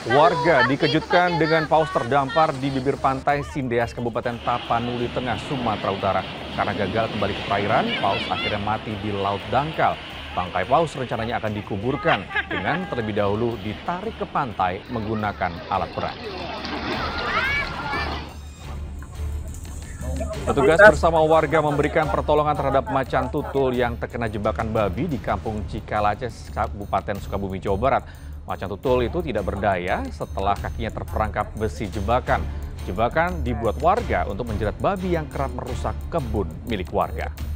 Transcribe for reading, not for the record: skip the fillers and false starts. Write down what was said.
Warga dikejutkan dengan paus terdampar di bibir pantai Sindeas, Kabupaten Tapanuli Tengah, Sumatera Utara. Karena gagal kembali ke perairan, paus akhirnya mati di Laut Dangkal. Bangkai paus rencananya akan dikuburkan dengan terlebih dahulu ditarik ke pantai menggunakan alat berat. Petugas bersama warga memberikan pertolongan terhadap macan tutul yang terkena jebakan babi di Kampung Cikalaces, Kabupaten Sukabumi, Jawa Barat. Macan tutul itu tidak berdaya setelah kakinya terperangkap besi jebakan. Jebakan dibuat warga untuk menjerat babi yang kerap merusak kebun milik warga.